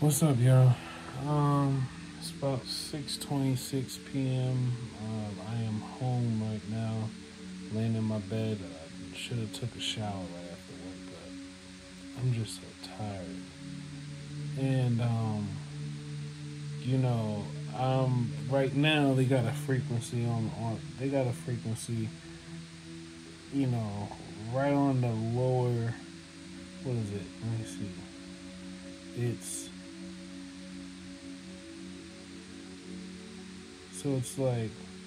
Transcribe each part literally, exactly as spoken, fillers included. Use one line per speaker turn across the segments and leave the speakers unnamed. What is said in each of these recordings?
What's up, y'all? Um, it's about six twenty-six p m. Uh, I am home right now, laying in my bed. I should have took a shower right after work, but I'm just so tired. And um, you know, um, right now they got a frequency on on. They got a frequency, you know, right on the lower. What is it? Let me see. It's so it's like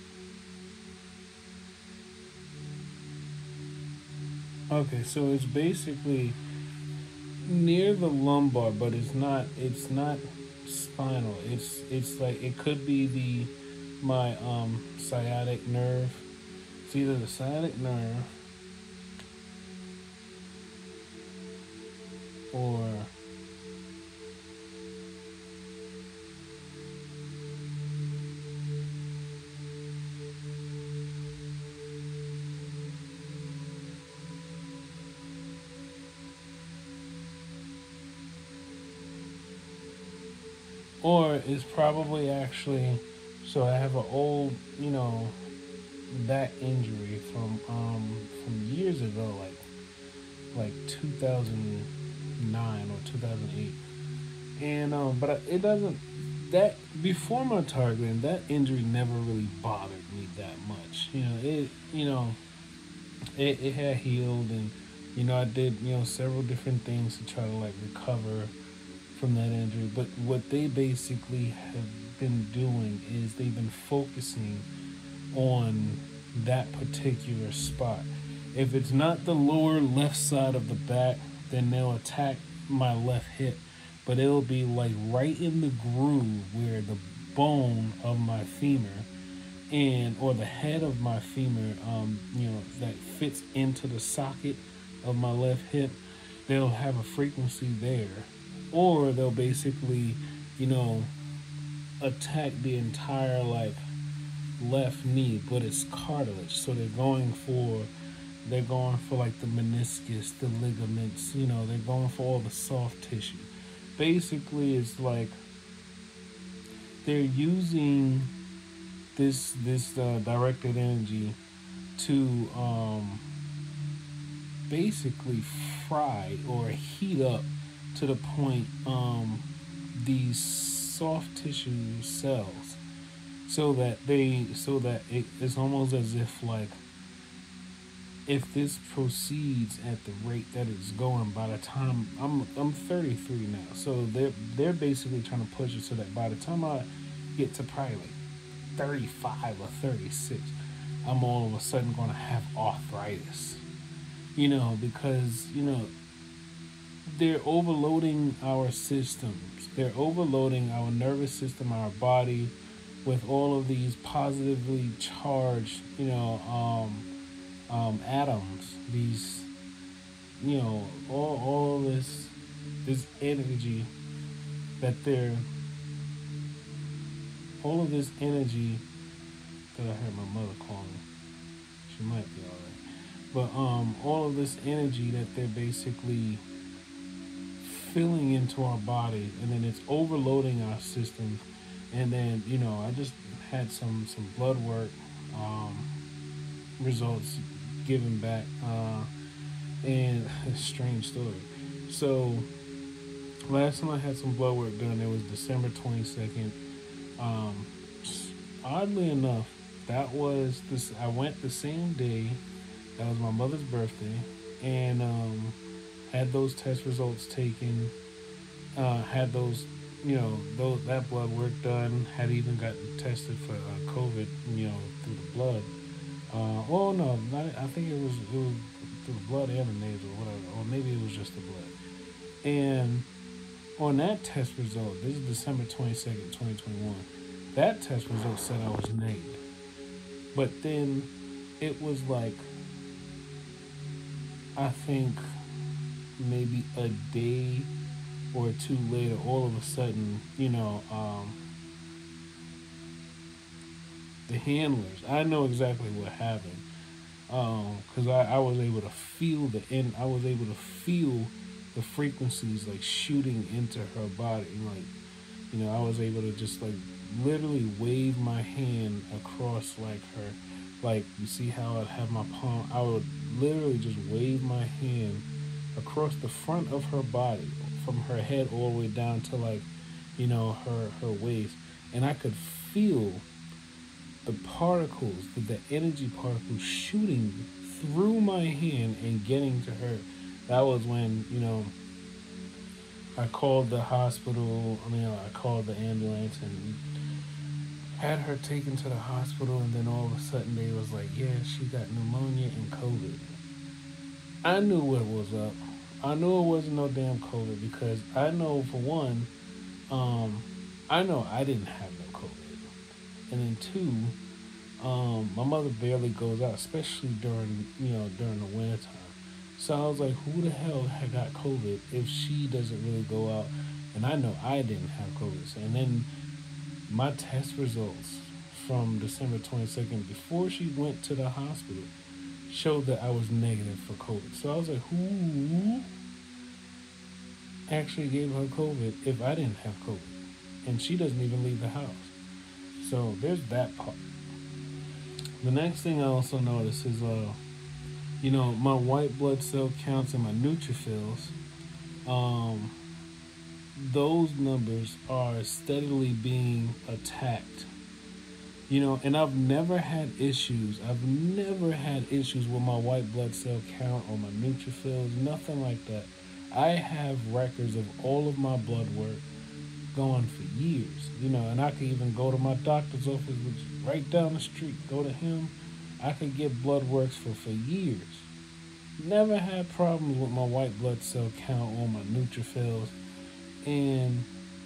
okay, so it's basically near the lumbar, but it's not. It's not spinal. It's it's like it could be the my um sciatic nerve. It's either the sciatic nerve or or it's probably actually. So I have an old, you know, back injury from um from years ago, like like two thousand nine or two thousand eight, and um, but it doesn't that before my targeting that injury never really bothered me that much. You know, it you know it, it had healed, and you know I did you know several different things to try to like recover from that injury. But what they basically have been doing is they've been focusing on that particular spot. If it's not the lower left side of the back, then they'll attack my left hip. But it'll be like right in the groove where the bone of my femur and or the head of my femur, um, you know, that fits into the socket of my left hip. They'll have a frequency there, or they'll basically, you know, attack the entire like left knee, but it's cartilage. So they're going for they're going for like the meniscus, the ligaments, you know, they're going for all the soft tissue. Basically it's like they're using this this uh, directed energy to um basically fry or heat up to the point um these soft tissue cells, so that they so that it, it's almost as if like if this proceeds at the rate that it's going, by the time I'm I'm thirty-three now, so they're they're basically trying to push it so that by the time I get to probably like thirty-five or thirty-six, I'm all of a sudden going to have arthritis. You know, because you know they're overloading our systems. They're overloading our nervous system, our body, with all of these positively charged, you know, um, um, atoms. These, you know, all all this this energy that they're all of this energy that I heard my mother calling. She might be alright, but um, all of this energy that they're basically filling into our body, and then it's overloading our systems. And then you know I just had some some blood work um, results given back, uh, and a strange story. So last time I had some blood work done, it was December twenty-second. Um, oddly enough, that was this. I went the same day. That was my mother's birthday, and um, had those test results taken. Uh, had those, you know, those that blood work done. Had even gotten tested for uh, COVID, you know, through the blood. Uh, oh no, not, I think it was it was through the blood and the nasal, or whatever, or maybe it was just the blood. And on that test result, this is December twenty-second, twenty twenty-one, that test result said I was negative. But then it was like, I think maybe a day or two later, all of a sudden, you know, um, the handlers, I know exactly what happened. Because um, I, I was able to feel the, and I was able to feel the frequencies like shooting into her body. Like, you know, I was able to just like literally wave my hand across like her. Like, you see how I'd have my palm? I would literally just wave my hand across the front of her body, from her head all the way down to like, you know, her her waist, and I could feel the particles, the, the energy particles shooting through my hand and getting to her. That was when, you know, I called the hospital. I mean, I called the ambulance and had her taken to the hospital, and then all of a sudden they was like, yeah, she got pneumonia and COVID. I knew what was up. I knew it wasn't no damn COVID, because I know, for one, um, I know I didn't have no COVID. And then two, um, my mother barely goes out, especially during, you know, during the winter time. So I was like, who the hell had got COVID if she doesn't really go out? And I know I didn't have COVID. And then my test results from December twenty-second, before she went to the hospital, showed that I was negative for COVID. So I was like, who actually gave her COVID if I didn't have COVID? And she doesn't even leave the house. So there's that part. The next thing I also noticed is, uh, you know, my white blood cell counts and my neutrophils, um, those numbers are steadily being attacked. You know, and I've never had issues. I've never had issues with my white blood cell count or my neutrophils, nothing like that. I have records of all of my blood work going for years, you know, and I could even go to my doctor's office, which is right down the street, go to him. I could get blood works for, for years. Never had problems with my white blood cell count or my neutrophils. And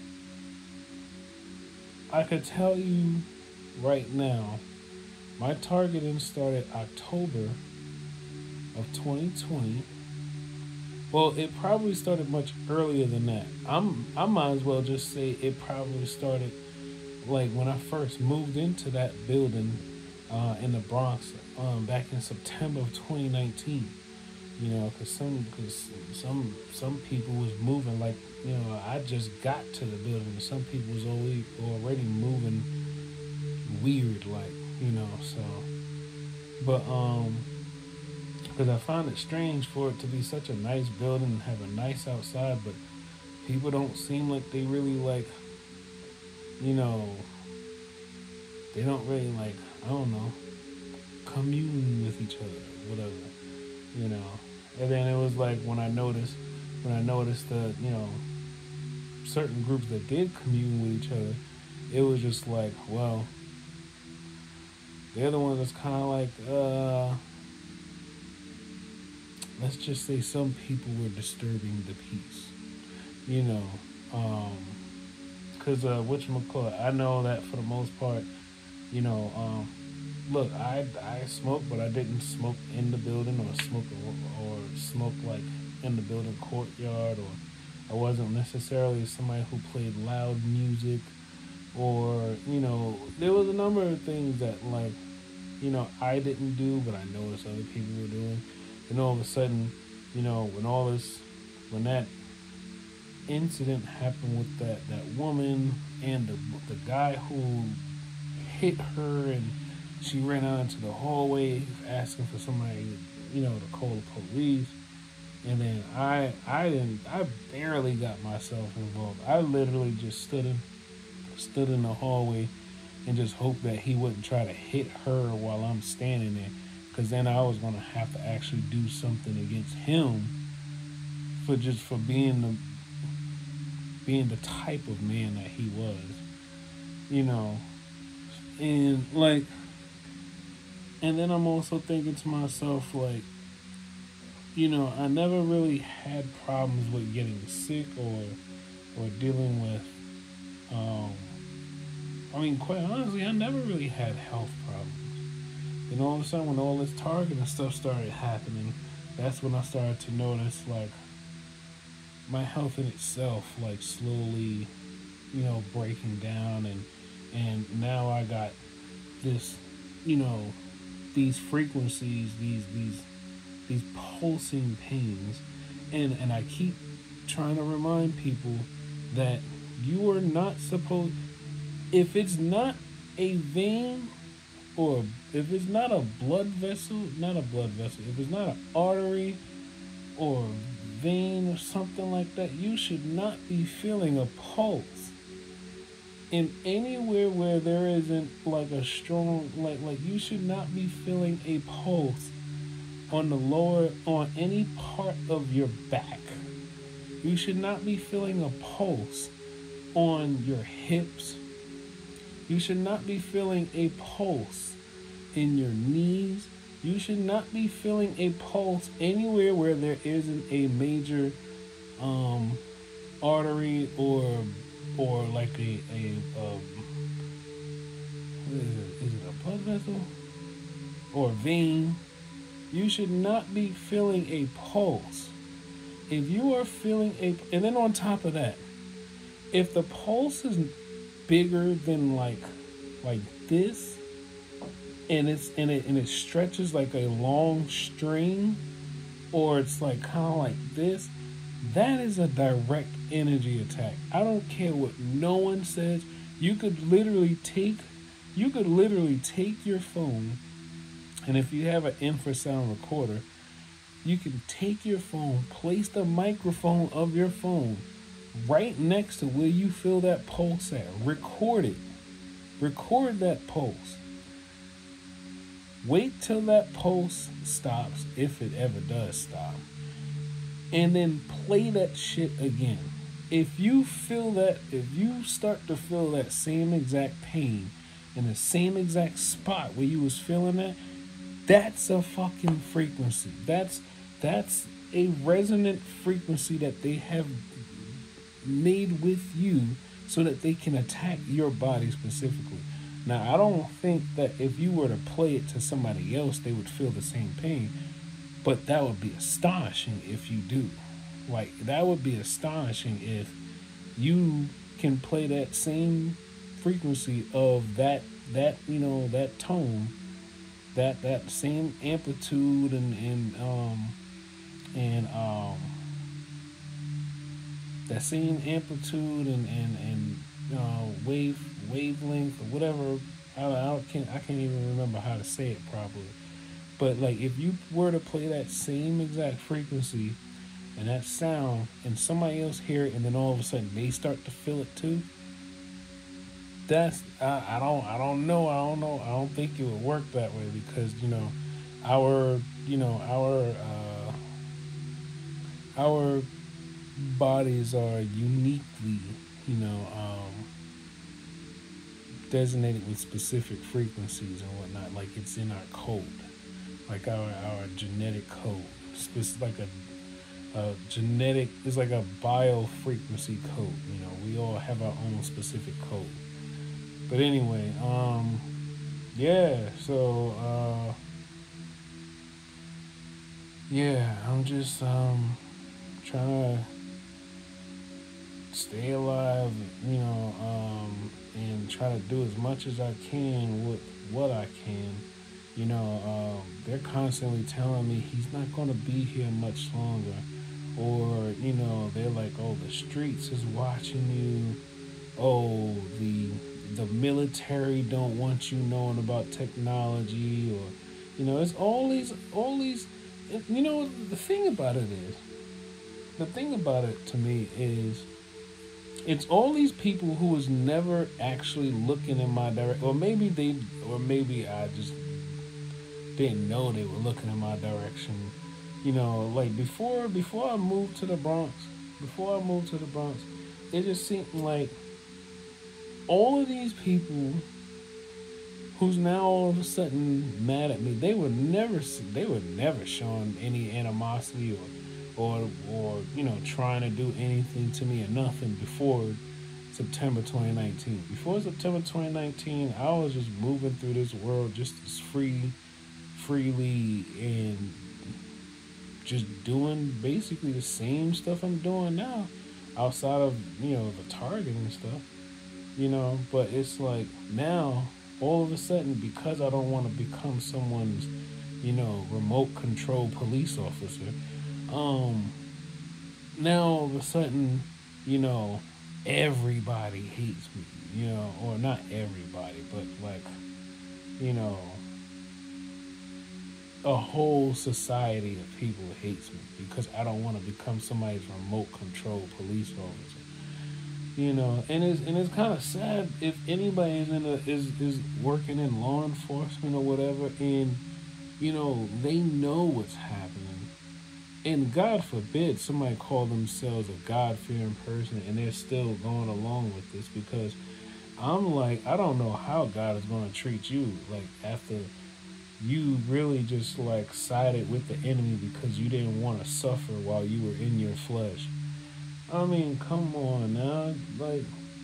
I could tell you right now, my targeting started October of twenty twenty. Well, it probably started much earlier than that. I'm I might as well just say it probably started like when I first moved into that building uh, in the Bronx um, back in September of twenty nineteen. You know, because some, cause some, some people was moving like, you know, I just got to the building. Some people was already, already moving weird, like, you know, so. But, um, because I found it strange for it to be such a nice building and have a nice outside, but people don't seem like they really, like, you know, they don't really, like, I don't know, commune with each other, whatever, you know. And then it was like when I noticed, when I noticed the, you know, certain groups that did commune with each other, it was just like, well, they're the ones that's kind of like, uh, let's just say some people were disturbing the peace, you know, um, cause, uh, whatchamacallit, I know that for the most part, you know, um, look, I, I smoked, but I didn't smoke in the building or smoke or, or smoke like in the building courtyard, or I wasn't necessarily somebody who played loud music, or, you know, there was a number of things that, like, you know, I didn't do, but I noticed other people were doing. And all of a sudden, you know, when all this, when that incident happened with that, that woman and the, the guy who hit her, and she ran out into the hallway asking for somebody, you know, to call the police. And then I I didn't I barely got myself involved. I literally just stood in stood in the hallway and just hoped that he wouldn't try to hit her while I'm standing there, because then I was gonna have to actually do something against him for just for being the being the type of man that he was, you know. And like, and then I'm also thinking to myself, like, you know, I never really had problems with getting sick or or dealing with, um, I mean, quite honestly, I never really had health problems. And all of a sudden, when all this targeting stuff started happening, that's when I started to notice, like, my health in itself, like, slowly, you know, breaking down. And, and now I got this, you know, these frequencies, these, these, these pulsing pains, and, and I keep trying to remind people that you are not supposed, if it's not a vein, or if it's not a blood vessel, not a blood vessel, if it's not an artery or vein or something like that, you should not be feeling a pulse in anywhere where there isn't like a strong, like like you should not be feeling a pulse on the lower, on any part of your back. You should not be feeling a pulse on your hips. You should not be feeling a pulse in your knees. You should not be feeling a pulse anywhere where there isn't a major um, artery or or like a a um, what is it? Is it a blood vessel or vein? You should not be feeling a pulse. If you are feeling a, and then on top of that, if the pulse is bigger than like like this, and it's and it and it stretches like a long string, or it's like kind of like this, that is a direct energy attack. I don't care what no one says. You could literally take you could literally take your phone, and if you have an infrasound recorder, you can take your phone, place the microphone of your phone right next to where you feel that pulse at. Record it. Record that pulse. Wait till that pulse stops, if it ever does stop. And then play that shit again. If you feel that, if you start to feel that same exact pain in the same exact spot where you was feeling that, that's a fucking frequency. That's that's a resonant frequency that they have made with you so that they can attack your body specifically. Now, I don't think that if you were to play it to somebody else, they would feel the same pain, but that would be astonishing if you do. Like, that would be astonishing if you can play that same frequency of that, that you know, that tone, that that same amplitude and and um and um that same amplitude and and and uh, wave wavelength or whatever. I, I can't I can't even remember how to say it properly. But like, if you were to play that same exact frequency and that sound, and somebody else hear it, and then all of a sudden they start to feel it too, that's I, I don't I don't know I don't know I don't think it would work that way, because you know our you know our uh, our bodies are uniquely you know um, designated with specific frequencies and whatnot. Like, it's in our code, like our our genetic code. It's like a a genetic, it's like a bio frequency code. You know, we all have our own specific code. But anyway, um, yeah, so, uh, yeah, I'm just, um, trying to stay alive, you know, um, and try to do as much as I can with what I can. You know, um, they're constantly telling me he's not going to be here much longer. Or, you know, they're like, oh, the streets is watching you. Oh, the the military don't want you knowing about technology. Or, you know, it's all these, all these, you know, the thing about it is, the thing about it to me is, it's all these people who was never actually looking in my direction. Or maybe they, or maybe I just didn't know they were looking in my direction. You know, like before before I moved to the Bronx, before I moved to the Bronx, it just seemed like all of these people who's now all of a sudden mad at me, they were never they were never showing any animosity or or or you know, trying to do anything to me or nothing before September twenty nineteen. Before September twenty nineteen, I was just moving through this world just as free freely and just doing basically the same stuff I'm doing now, outside of, you know, the target and stuff, you know. But it's like now, all of a sudden, because I don't want to become someone's, you know, remote control police officer, um, now all of a sudden, you know, everybody hates me, you know, or not everybody, but like, you know, a whole society of people hates me because I don't want to become somebody's remote control police officer. You know, and it's and it's kind of sad if anybody is in a is is working in law enforcement or whatever, and you know they know what's happening, and God forbid somebody call themselves a God fearing person and they're still going along with this because I'm like I don't know how God is going to treat you like after you really just like sided with the enemy because you didn't want to suffer while you were in your flesh. I mean, come on now, like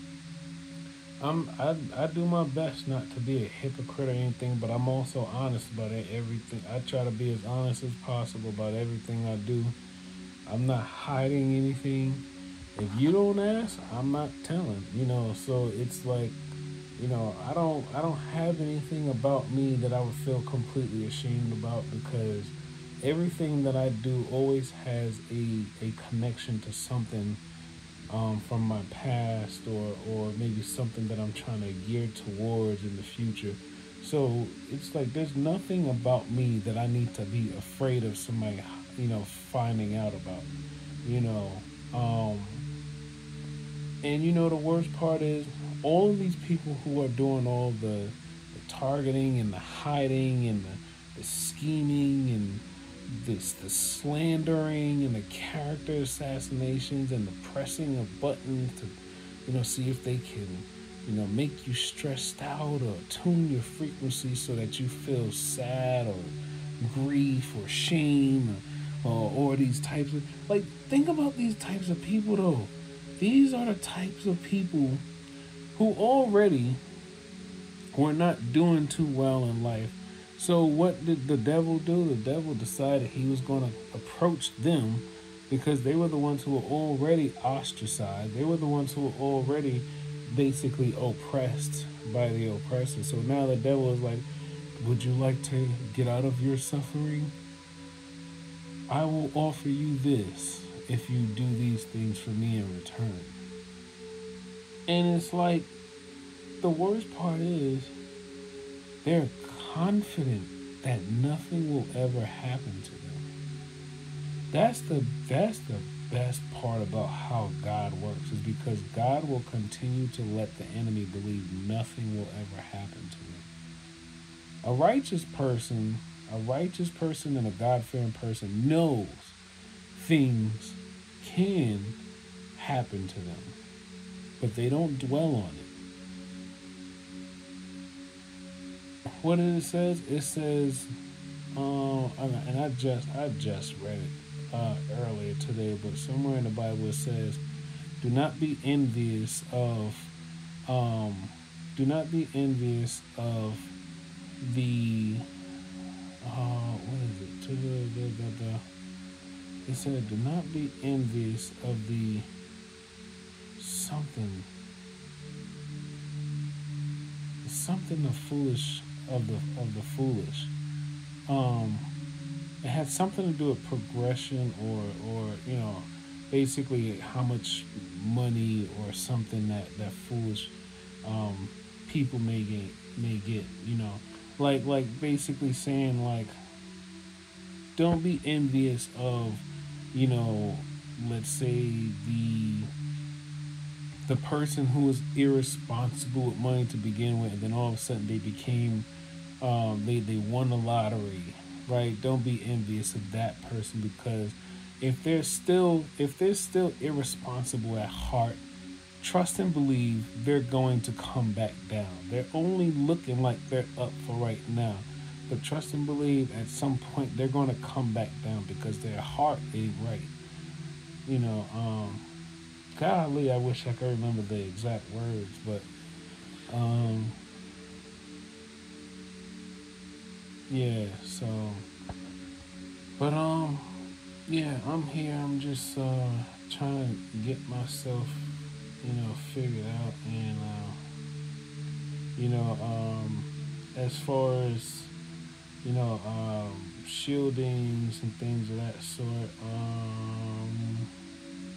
I'm I I do my best not to be a hypocrite or anything, but I'm also honest about it, everything. I try to be as honest as possible about everything I do. I'm not hiding anything. If you don't ask, I'm not telling. You know, so it's like, you know, I don't I don't have anything about me that I would feel completely ashamed about because everything that I do always has a a connection to something um, from my past or or maybe something that I'm trying to gear towards in the future. So it's like there's nothing about me that I need to be afraid of somebody, you know, finding out about. You know, um, and you know the worst part is all of these people who are doing all the, the targeting and the hiding and the, the scheming and this the slandering and the character assassinations and the pressing of buttons to you know see if they can you know make you stressed out or tune your frequency so that you feel sad or grief or shame or, or, or these types of like think about these types of people though. These are the types of people who already were not doing too well in life. So what did the devil do? The devil decided he was going to approach them because they were the ones who were already ostracized. They were the ones who were already basically oppressed by the oppressor. So now the devil is like, would you like to get out of your suffering? I will offer you this if you do these things for me in return. And it's like, the worst part is they're confident that nothing will ever happen to them. That's the that's the best part about how God works is because God will continue to let the enemy believe nothing will ever happen to them. A righteous person, a righteous person and a God-fearing person knows things can happen to them, but they don't dwell on it. What it says, it says, um, and I just I just read it uh, earlier today, but somewhere in the Bible it says, "Do not be envious of, um, do not be envious of the, uh, what is it? To the, the, the, the, it said, do not be envious of the something, something the foolish." Of the of the foolish, um, it had something to do with progression or or you know, basically how much money or something that that foolish um, people may get may get. You know, like like basically saying like, don't be envious of, you know, let's say the the person who was irresponsible with money to begin with, and then all of a sudden they became Um, they, they won the lottery, right? Don't be envious of that person because if they're still if they're still irresponsible at heart, trust and believe they're going to come back down. They're only looking like they're up for right now, but trust and believe at some point they're going to come back down because their heart ain't right. You know, um, golly, I wish I could remember the exact words, but um. Yeah, so, but, um, yeah, I'm here. I'm just, uh, trying to get myself, you know, figured out. And, uh, you know, um, as far as, you know, um, shieldings and things of that sort, um,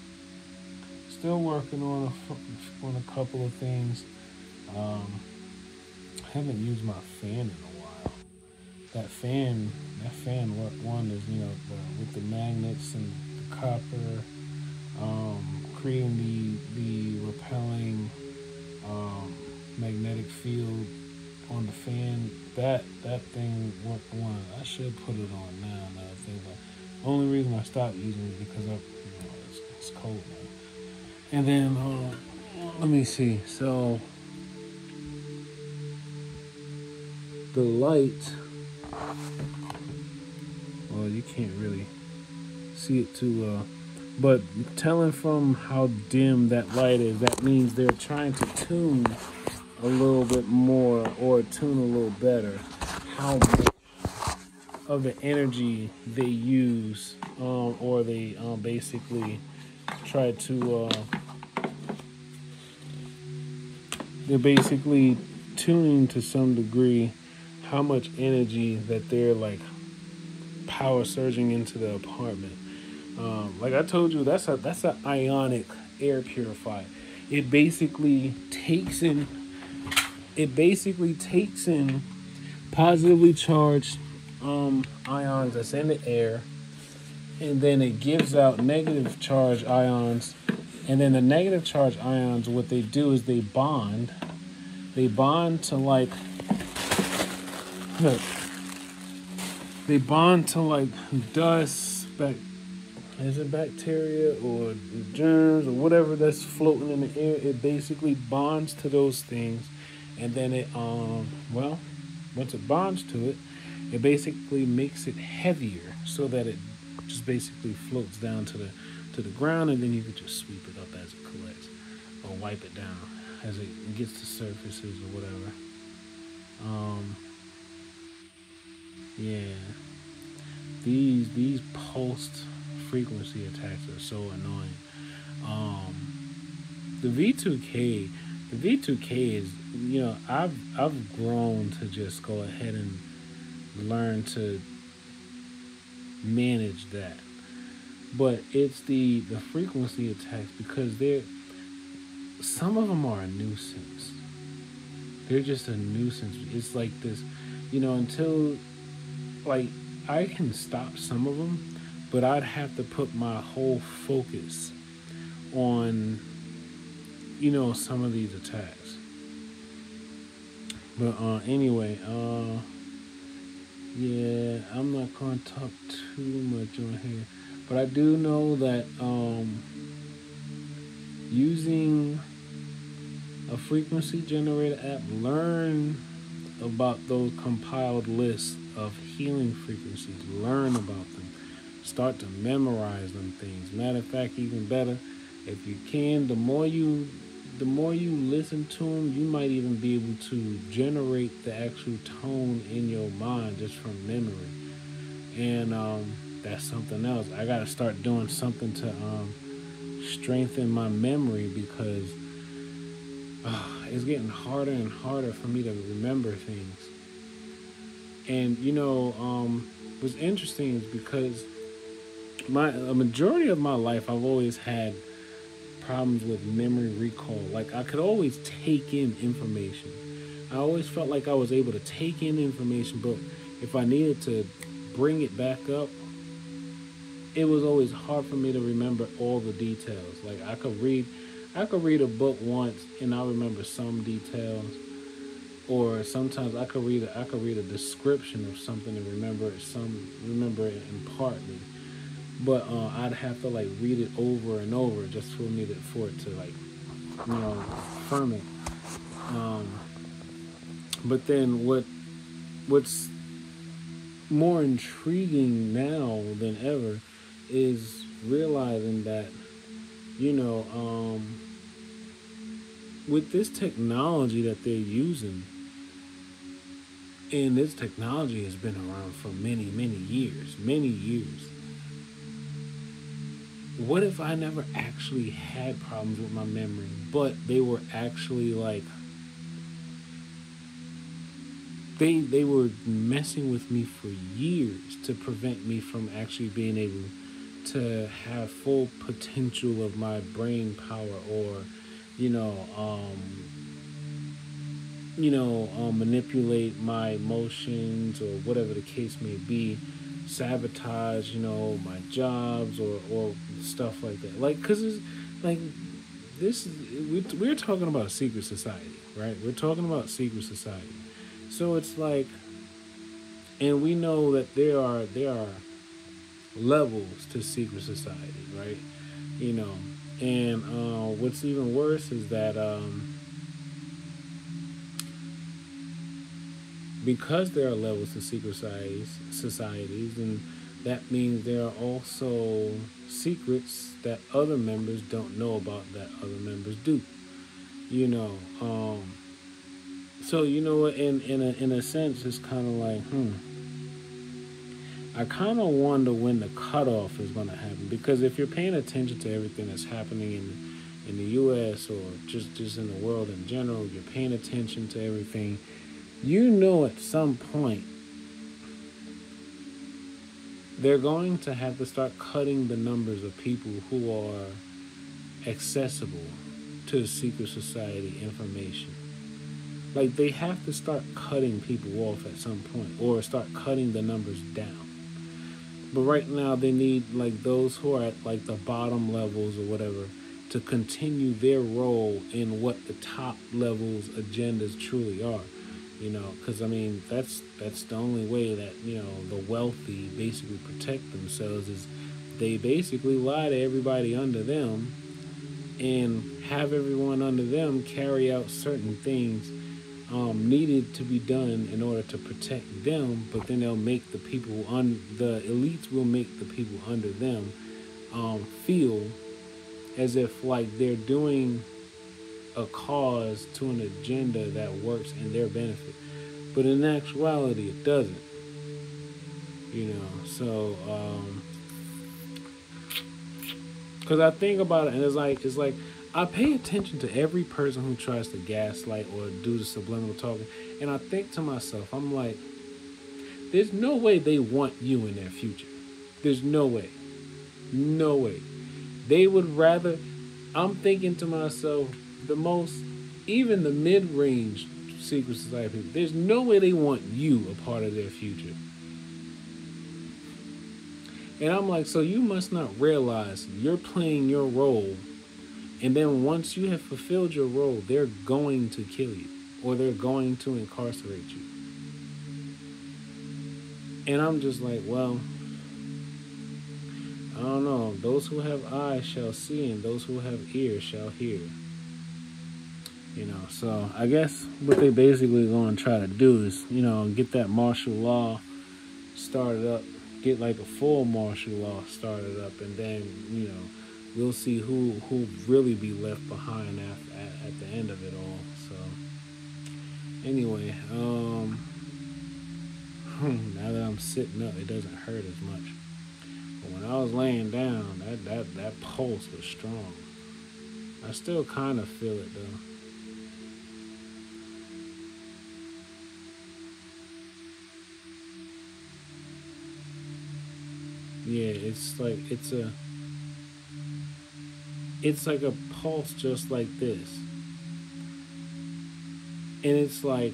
still working on a, on a couple of things. Um, I haven't used my fan in a while. That fan, that fan worked wonders. You know, the, with the magnets and the copper, um, creating the the repelling um, magnetic field on the fan. That that thing worked one. I should put it on now. Another thing, but the only reason I stopped using it is because I, you know, it's, it's cold now. And then uh, let me see. So the light. Well, you can't really see it too well. But telling from how dim that light is, that means they're trying to tune a little bit more or tune a little better how much of the energy they use, um, or they um, basically try to, uh, they're basically tuning to some degree how much energy that they're like power surging into the apartment. Um, like I told you, that's a that's an ionic air purifier. It basically takes in it basically takes in positively charged um, ions that's in the air, and then it gives out negative charged ions. And then the negative charged ions, what they do is they bond. They bond to like look, they bond to like dust, back. Is it bacteria or germs or whatever that's floating in the air? It basically bonds to those things, and then it um well, once it bonds to it, it basically makes it heavier so that it just basically floats down to the to the ground, and then you can just sweep it up as it collects or wipe it down as it gets to surfaces or whatever. Um, yeah, these these pulsed frequency attacks are so annoying. Um, the V two K, the V two K is, you know, I've I've grown to just go ahead and learn to manage that. But it's the the frequency attacks because they're some of them are a nuisance. They're just a nuisance. It's like this, you know, until like I can stop some of them, but I'd have to put my whole focus on, you know, some of these attacks. But uh, anyway, uh, yeah, I'm not going to talk too much on here. But I do know that um, using a frequency generator app, learn about those compiled lists of healing frequencies. Learn about them. Start to memorize them things. Matter of fact, even better, if you can, the more you the more you listen to them, you might even be able to generate the actual tone in your mind just from memory. And um, that's something else. I got to start doing something to um, strengthen my memory because uh, it's getting harder and harder for me to remember things. And, you know, um, what's interesting is because my a majority of my life, I've always had problems with memory recall. Like, I could always take in information. I always felt like I was able to take in information, but if I needed to bring it back up, it was always hard for me to remember all the details. Like, I could read, I could read a book once and I remember some details, or sometimes I could read, a, I could read a description of something and remember it some, remember it in partly. But uh, I'd have to like read it over and over just for me to, for it to like, you know, ferment. Um, but then what, what's more intriguing now than ever is realizing that, you know, um, with this technology that they're using, and this technology has been around for many, many years, many years. What if I never actually had problems with my memory, but they were actually like, they they were messing with me for years to prevent me from actually being able to have full potential of my brain power, or you know um you know um, manipulate my emotions, or whatever the case may be, sabotage you know my jobs, or or stuff like that, like because it's like this is, we, we're talking about a secret society, right? We're talking about secret society. So it's like, and we know that there are there are levels to secret society, right? You know, and uh, what's even worse is that um, because there are levels to secret societies, societies, and that means there are also secrets that other members don't know about that other members do. You know, um, so you know what? In in a in a sense, it's kind of like, hmm. I kind of wonder when the cutoff is going to happen, because if you're paying attention to everything that's happening in in the U S, or just just in the world in general, you're paying attention to everything. You know, at some point, they're going to have to start cutting the numbers of people who are accessible to secret society information. Like, they have to start cutting people off at some point, or start cutting the numbers down. But right now, they need, like, those who are at, like, the bottom levels or whatever to continue their role in what the top levels agendas truly are. You know, because, I mean, that's that's the only way that, you know, the wealthy basically protect themselves, is they basically lie to everybody under them and have everyone under them carry out certain things um, needed to be done in order to protect them, but then they'll make the people, on the elites will make the people under them um, feel as if, like, they're doing a cause to an agenda that works in their benefit, but in actuality it doesn't, you know. So um because I think about it, and it's like it's like I pay attention to every person who tries to gaslight or do the subliminal talking, and I think to myself, I'm like, there's no way they want you in their future. There's no way. No way. They would rather, I'm thinking to myself, the most, even the mid-range secret society people, there's no way they want you a part of their future. And I'm like, so you must not realize you're playing your role, and then once you have fulfilled your role, they're going to kill you, or they're going to incarcerate you. And I'm just like, well, I don't know. Those who have eyes shall see, and those who have ears shall hear. You know, so I guess what they basically going to try to do is, you know, get that martial law started up, get like a full martial law started up, and then, you know, we'll see who who really be left behind after, at, at the end of it all. So anyway, um, now that I'm sitting up, it doesn't hurt as much. But when I was laying down, that that that pulse was strong. I still kind of feel it though. Yeah, it's like it's a it's like a pulse just like this. And it's like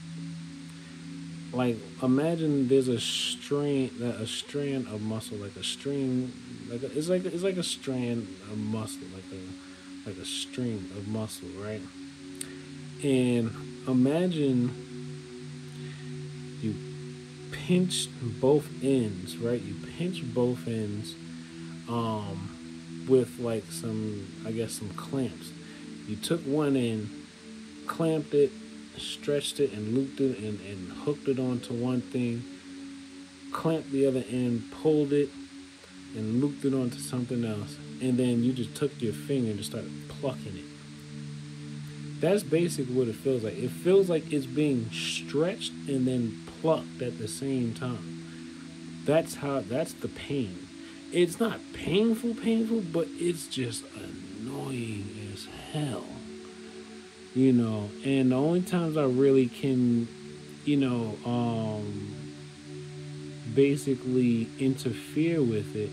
like imagine there's a strand a strand of muscle, like a string, like a, it's like it's like a strand of muscle, like a like a string of muscle, right? And imagine you pinch both ends, right? You pinch both ends um, with like some, I guess, some clamps. You took one end, clamped it, stretched it, and looped it, and, and hooked it onto one thing, clamped the other end, pulled it, and looped it onto something else. And then you just took your finger and just started plucking it. That's basically what it feels like. It feels like it's being stretched and then plucked at the same time. That's how, that's the pain. It's not painful, painful, but it's just annoying as hell. You know, and the only times I really can, you know, um, basically interfere with it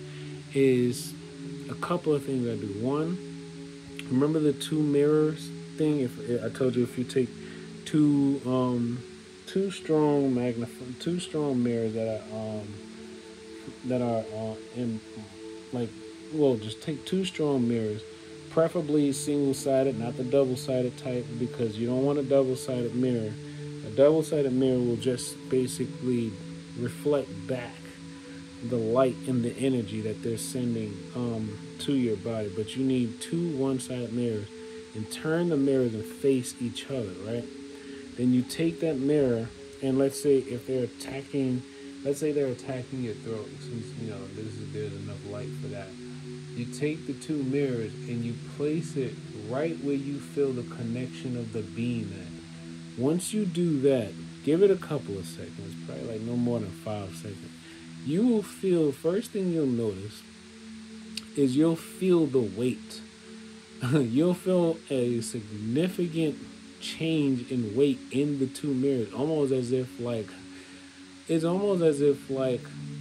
is a couple of things I do. One, remember the two mirrors thing? If I told you, if you take two um two strong magnif- two strong mirrors that are um that are uh, in like well just take two strong mirrors, preferably single sided, not the double sided type, because you don't want a double sided mirror. A double sided mirror will just basically reflect back the light and the energy that they're sending um, to your body. But you need two one-sided mirrors, and turn the mirrors and face each other, right? Then you take that mirror, and let's say if they're attacking, let's say they're attacking your throat, since you know this is there's enough light for that. You take the two mirrors and you place it right where you feel the connection of the beam at. Once you do that, give it a couple of seconds, probably like no more than five seconds. You will feel, first thing you'll notice is you'll feel the weight. You'll feel a significant change in weight in the two mirrors, almost as if like, it's almost as if like,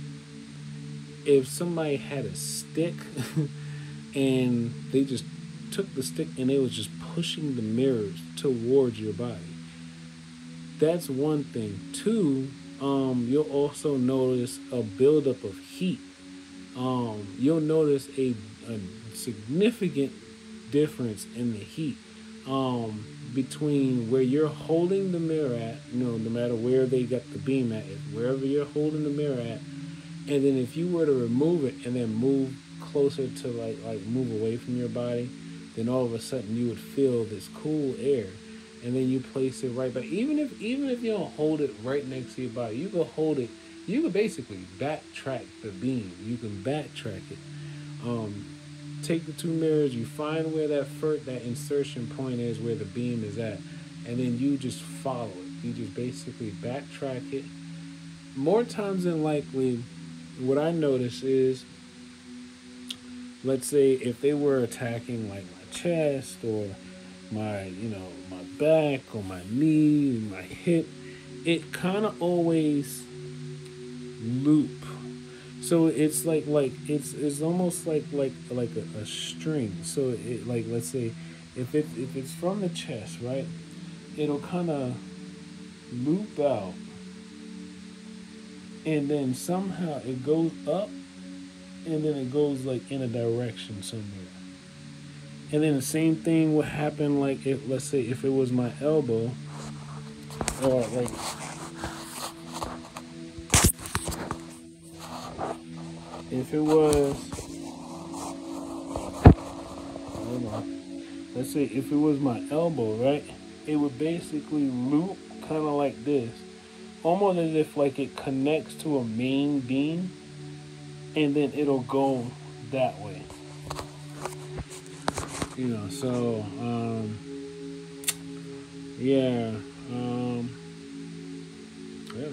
if somebody had a stick and they just took the stick and they was just pushing the mirrors towards your body. That's one thing. Two, um, you'll also notice a buildup of heat. Um, you'll notice a, a significant difference in the heat um, between where you're holding the mirror at, you know, no matter where they got the beam at, wherever you're holding the mirror at, and then if you were to remove it and then move closer to like like move away from your body, then all of a sudden you would feel this cool air. And then you place it right back. Even if even if you don't hold it right next to your body, you can hold it. You can basically backtrack the beam. You can backtrack it. Um, take the two mirrors. You find where that first, that insertion point is, where the beam is at, and then you just follow it. You just basically backtrack it. More times than likely, what I notice is, let's say if they were attacking like my chest or my, you know, my back or my knee, my hip, it kind of always loop. So it's like like it's it's almost like like like a, a string. So it, like, let's say if it if it's from the chest, right, it'll kind of loop out, and then somehow it goes up, and then it goes like in a direction somewhere. And then the same thing would happen, like if, let's say if it was my elbow, or like, if it was, hold on, let's say if it was my elbow, right, it would basically loop kind of like this, almost as if like it connects to a main beam, and then it'll go that way. You know, so, um, yeah, um, yeah.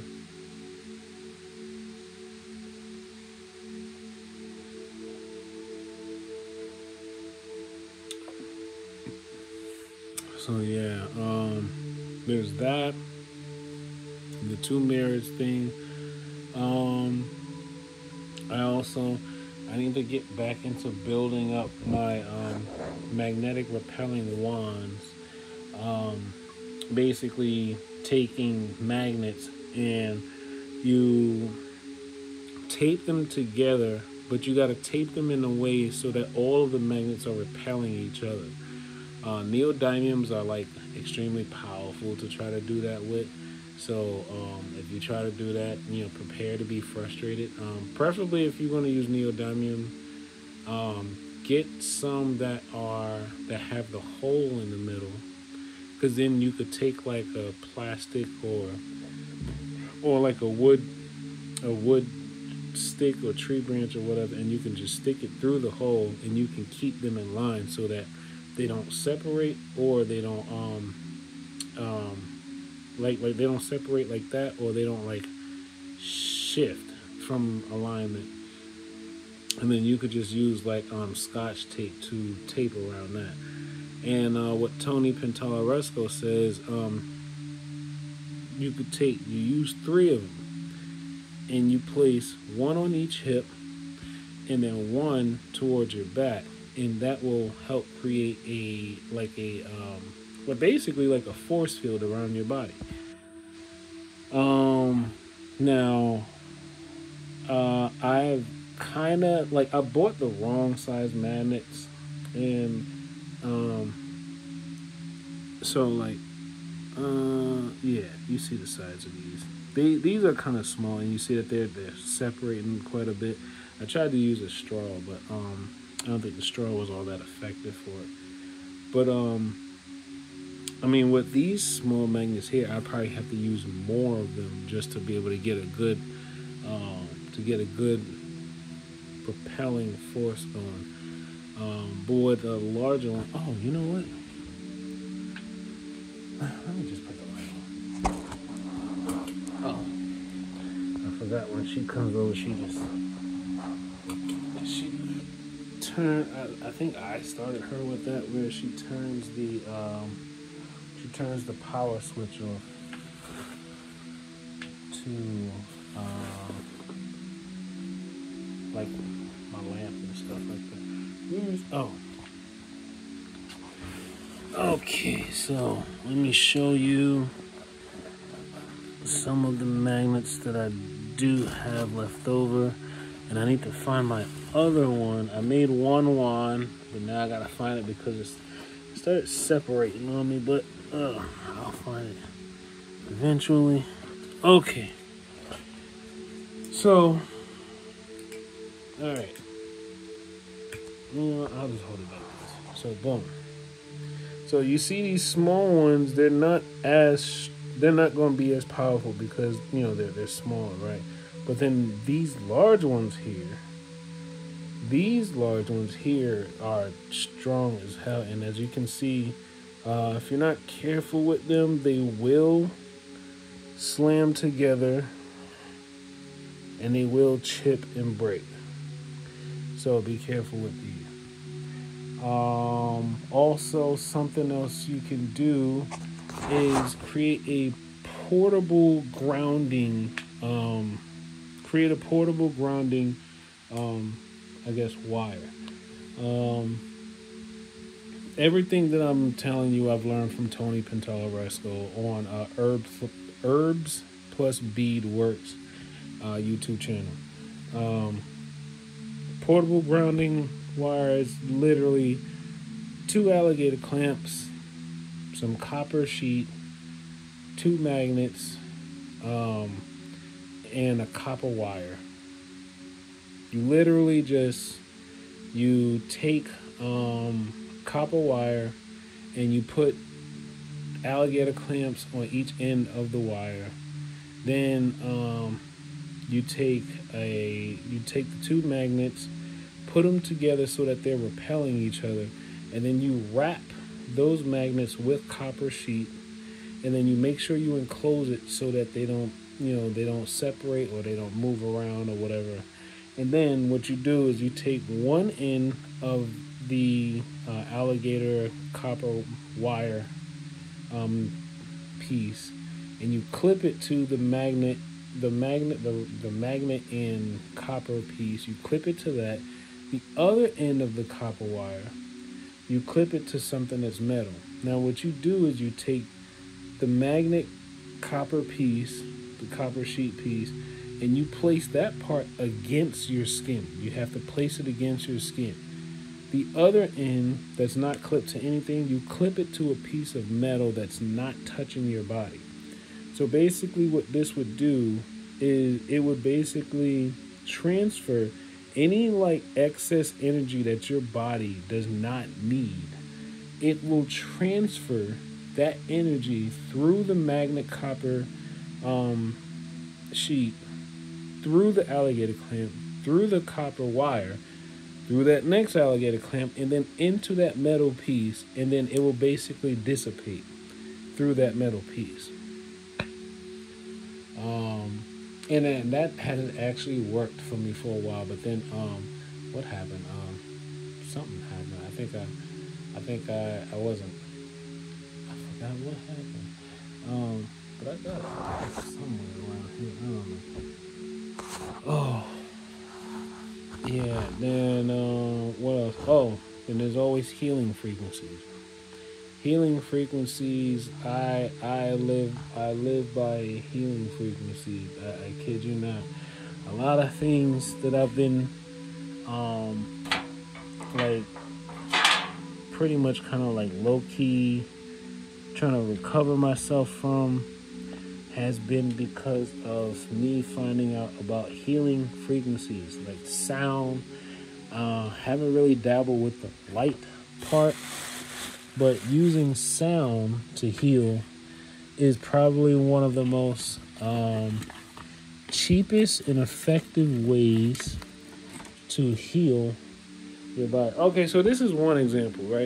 So, yeah, um, there's that, the two mirrors thing. Um, I also, I need to get back into building up my um, magnetic repelling wands. Um, basically taking magnets and you tape them together, but you got to tape them in a way so that all of the magnets are repelling each other. Uh, neodymiums are like extremely powerful to try to do that with. So um, if you try to do that, you know, prepare to be frustrated. Um, preferably, if you're going to use neodymium, um, get some that are that have the hole in the middle, because then you could take like a plastic or or like a wood a wood stick or tree branch or whatever, and you can just stick it through the hole, and you can keep them in line so that they don't separate, or they don't um um. Like, like they don't separate like that, or they don't like shift from alignment. And then you could just use like um, scotch tape to tape around that. And uh, what Tony Pantalaresco says, um, you could take, you use three of them, and you place one on each hip, and then one towards your back, and that will help create a like a um, well, basically like a force field around your body. Um, now, uh, I've kind of like I bought the wrong size magnets, and um, so like uh, yeah, you see the size of these. They these are kind of small, and you see that they're they're separating quite a bit. I tried to use a straw, but um, I don't think the straw was all that effective for it. But um, I mean, with these small magnets here, I probably have to use more of them just to be able to get a good, um, to get a good propelling force going. Um, but with a larger one, oh, you know what? Let me just put the light on. Oh, I forgot when she comes over, she just she turn. I, I think I started her with that, where she turns the um, she turns the power switch off to uh, like my lamp and stuff like that. Where's oh. Okay, so let me show you some of the magnets that I do have left over, and I need to find my other one. I made one wand, but now I gotta find it because it's, it started separating on me, but uh, I'll find it eventually. Okay, so all right, you know, I'll just hold it like this. So boom. So you see these small ones, they're not as they're not going to be as powerful because, you know, they're they're small, right? But then these large ones here, these large ones here are strong as hell, and as you can see, uh, if you're not careful with them, they will slam together and they will chip and break. So be careful with these. Um, also, something else you can do is create a portable grounding, um, create a portable grounding, um, I guess, wire. Um, everything that I'm telling you, I've learned from Tony Pantalleresco on uh, Herbs, Herbs Plus Bead Works uh, YouTube channel. Um, portable grounding wire is literally two alligator clamps, some copper sheet, two magnets, um, and a copper wire. You literally just, you take um, copper wire and you put alligator clamps on each end of the wire. Then um, you take a, you take the two magnets, put them together so that they're repelling each other, and then you wrap those magnets with copper sheet, and then you make sure you enclose it so that they don't, you know, they don't separate or they don't move around or whatever. And then what you do is you take one end of the uh, alligator copper wire um, piece, and you clip it to the magnet, the magnet, the, the magnet and copper piece. You clip it to that. The other end of the copper wire, you clip it to something that's metal. Now what you do is you take the magnet copper piece, the copper sheet piece, and you place that part against your skin. You have to place it against your skin. The other end that's not clipped to anything, you clip it to a piece of metal that's not touching your body. So basically what this would do is it would basically transfer any like excess energy that your body does not need. It will transfer that energy through the magnet copper um, sheet, through the alligator clamp, through the copper wire, through that next alligator clamp, and then into that metal piece, and then it will basically dissipate through that metal piece. Um, and then that hasn't actually worked for me for a while, but then um, what happened? Um, something happened. I think I, I think I, I wasn't. I forgot what happened. Um, but I got it somewhere around here. I don't know. Oh. Yeah. Then uh, what else? Oh, and there's always healing frequencies. Healing frequencies. I I live I live by healing frequencies. I, I kid you not. A lot of things that I've been um like pretty much kind of like low key trying to recover myself from has been because of me finding out about healing frequencies like sound. Uh, haven't really dabbled with the light part, but using sound to heal is probably one of the most um, cheapest and effective ways to heal your body. Okay, so this is one example, right?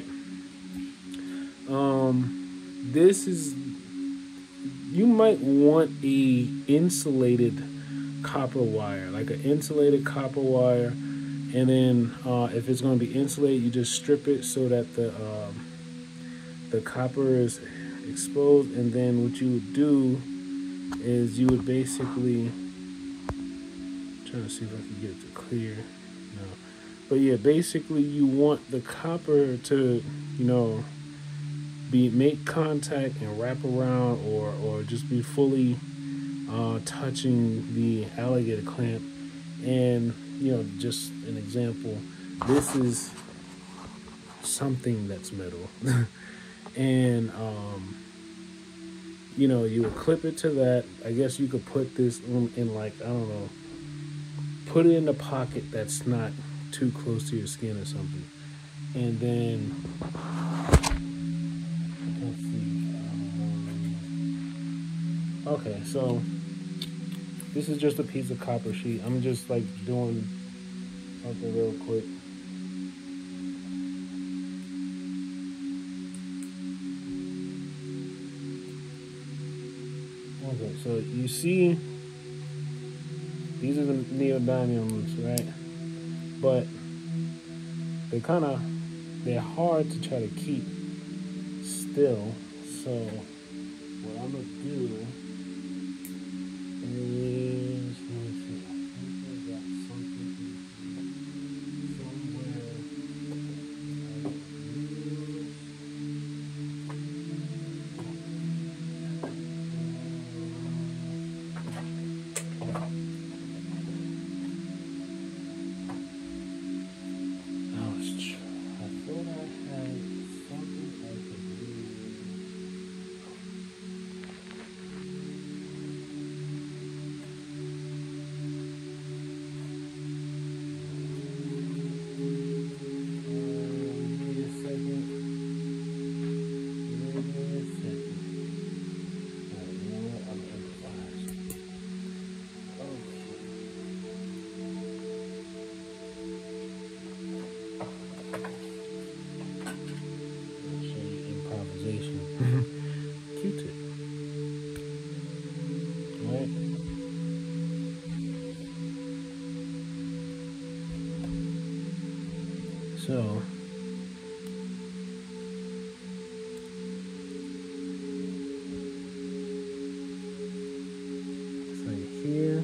Um, this is you might want a insulated copper wire, like an insulated copper wire, and then uh, if it's going to be insulated, you just strip it so that the um, the copper is exposed, and then what you would do is you would basically trying to see if I can get it to clear. No, but yeah, basically you want the copper to, you know, be make contact and wrap around, or or just be fully uh, touching the alligator clamp. And you know, just an example, this is something that's metal, and um, you know, you would clip it to that. I guess you could put this in, in like I don't know, put it in a pocket that's not too close to your skin or something, and then let's see. Um, okay, so this is just a piece of copper sheet. I'm just like doing something real quick. Okay, so you see, these are the neodymiums, right? But they kind of, they're hard to try to keep still. So what I'm gonna do is, let me see, I think I got something somewhere. I was tr- I thought I had something I could use. Give me a second. Give me a second. Alright, you know what? I'm improvised. I'll show you improvisation. Q-tip. Right? So it's right here.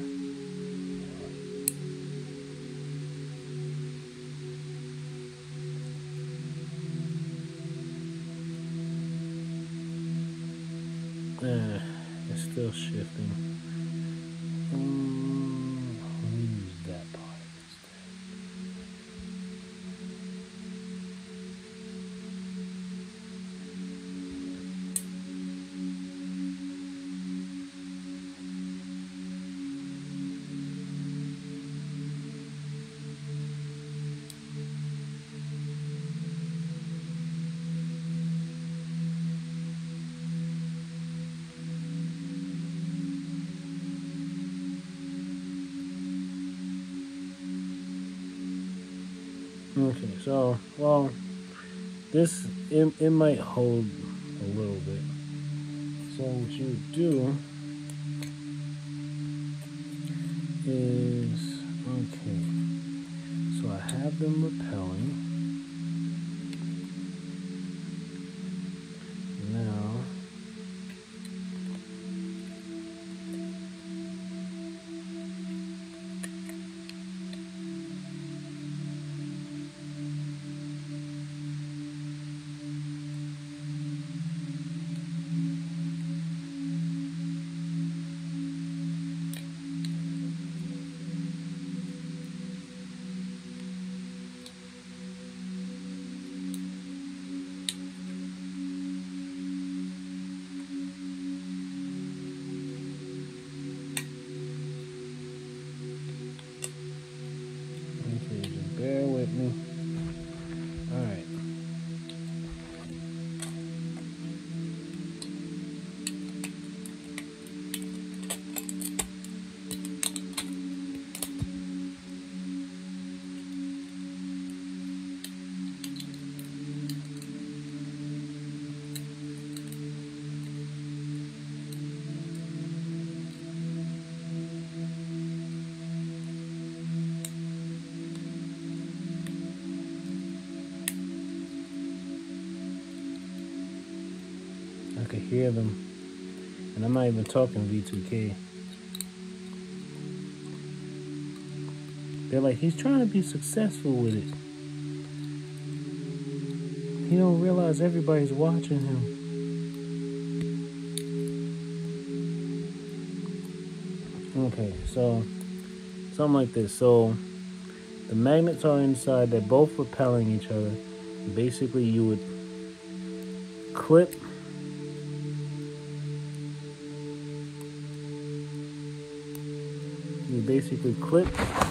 Uh, it's still shifting. Um, let me use that part instead. Okay, so, well, this, it, it might hold a little bit. So what you do is, okay, so I have them repelling. Now, I could hear them. And I'm not even talking V two K. They're like, he's trying to be successful with it. He don't realize everybody's watching him. Okay, so something like this. So the magnets are inside. They're both repelling each other. Basically, you would clip you basically clip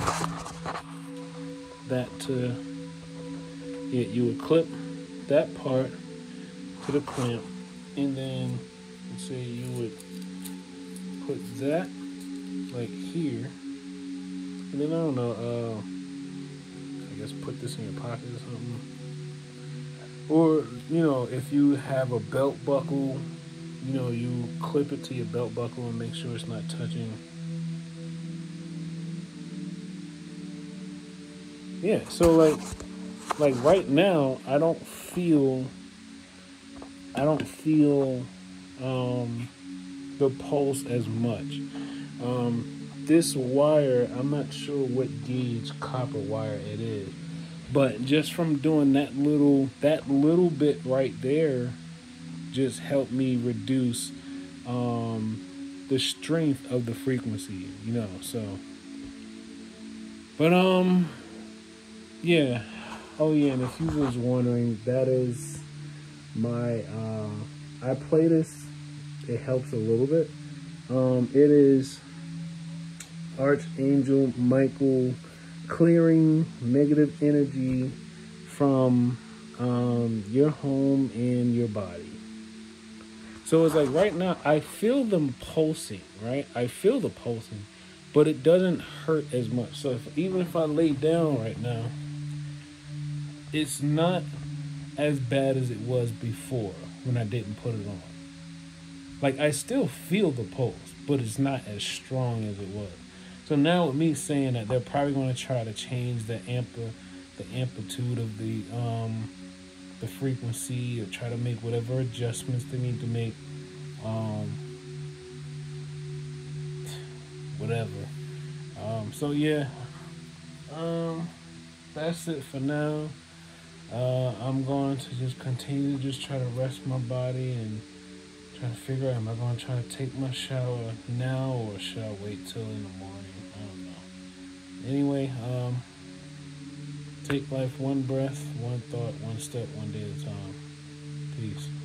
that to yeah, you would clip that part to the clamp, and then let's say you would put that like here, and then I don't know, uh, I guess put this in your pocket or something, or you know, if you have a belt buckle, you know, you clip it to your belt buckle and make sure it's not touching. Yeah, so like, like right now, I don't feel, I don't feel um, the pulse as much. Um, this wire, I'm not sure what gauge copper wire it is, but just from doing that little, that little bit right there, just helped me reduce um, the strength of the frequency, you know. So, but um. Yeah. Oh, yeah. And if you was wondering, that is my, uh, I play this. It helps a little bit. Um, it is Archangel Michael clearing negative energy from um, your home and your body. So it's like right now, I feel them pulsing, right? I feel the pulsing, but it doesn't hurt as much. So if, even if I lay down right now, it's not as bad as it was before when I didn't put it on. Like, I still feel the pulse, but it's not as strong as it was. So now with me saying that, they're probably going to try to change the amper, the amplitude of the um, the frequency, or try to make whatever adjustments they need to make. Um, whatever. Um, so yeah, um, that's it for now. Uh, I'm going to just continue to just try to rest my body and try to figure out, am I going to try to take my shower now or should I wait till in the morning? I don't know. Anyway, um, take life one breath, one thought, one step, one day at a time. Peace.